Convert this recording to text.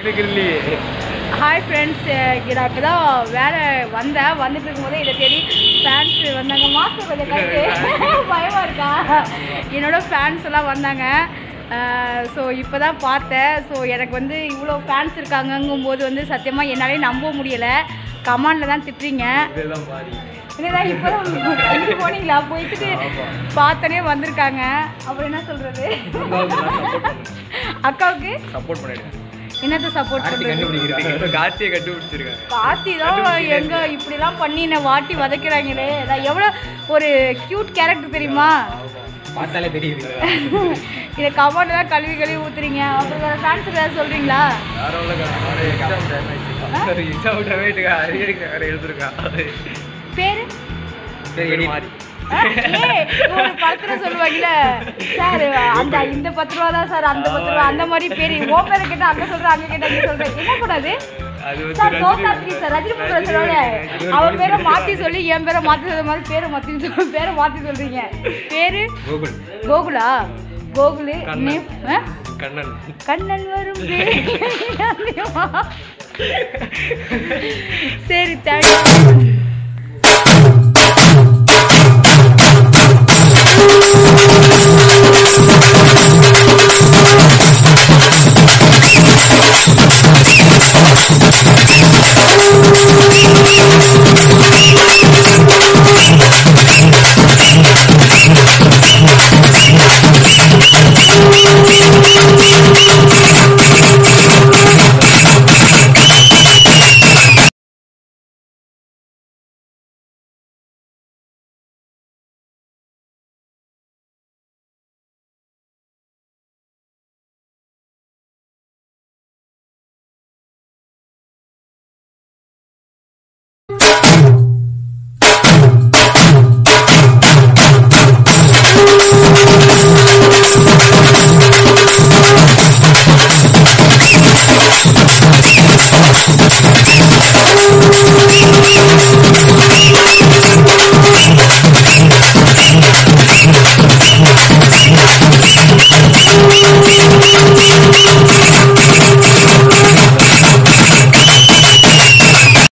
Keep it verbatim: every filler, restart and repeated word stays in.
Hi friends, நான் இப்போ தான் வேலை வந்தேன். வந்துட்டு இருக்கும்போது இதை தேடி ஃபேன்ஸ் வந்தாங்க. மாஸ்டர் கொஞ்சம் கட்டு பயமாக இருக்கா? என்னோட ஃபேன்ஸ் எல்லாம் வந்தாங்க. ஸோ இப்போ தான் பார்த்தேன். ஸோ எனக்கு வந்து இவ்வளோ ஃபேன்ஸ் இருக்காங்கங்கும் போது வந்து சத்தியமாக என்னாலே நம்ப முடியலை. கமாண்டில் தான் திட்டுறீங்க. இல்லைதான் இப்போ தான் போனீங்களா? போயிட்டு பார்த்தோன்னே வந்திருக்காங்க. அப்புறம் என்ன சொல்கிறது? அக்காவுக்கு சப்போர்ட் பண்ணிடுங்க. என்னத்தை சப்போர்ட் பண்ணுறது? கார்த்தியை கண்டுபிடிச்சிருக்காங்க. கார்த்தி தான் எங்க இப்படிலாம் பண்ணி என்ன வாட்டி வதைக்கிறாங்களே. நான் எவ்வளோ ஒரு க்யூட் கேரக்டர் தெரியுமா? பார்த்தாலே தெரியுது. இதை கமெண்ட் தான் கழுவி கழுவி ஊத்துறீங்க. அப்புறம் வேறு ஃபேன்ஸ் ஏதாவது சொல்கிறீங்களா? பேர் ஒரு படத்துல சொல்லுவாங்கல்ல சார், அந்த இந்த பத்து ரூபா தான் சார், அந்த பத்து ரூபா அந்த மாதிரி பேர். ஓ பேரை கேட்டால் அங்கே சொல்கிறேன், அங்கே கேட்டால் அங்கே சொல்கிறேன். என்ன கூடாது சார்? கோகாத்ரி சார், ரஜினி படம் சொல்லுவாங்க. அவன் பேரை மாற்றி சொல்லி என் பேரை மாற்றி சொல்ற மாதிரி பேரை மாற்றி சொல்லி பேரை மாற்றி சொல்கிறீங்க. பேர் கோகுலா? கோகுலு கண்ணன். கண்ணன் வரும் சரி, தேங்க்யூ.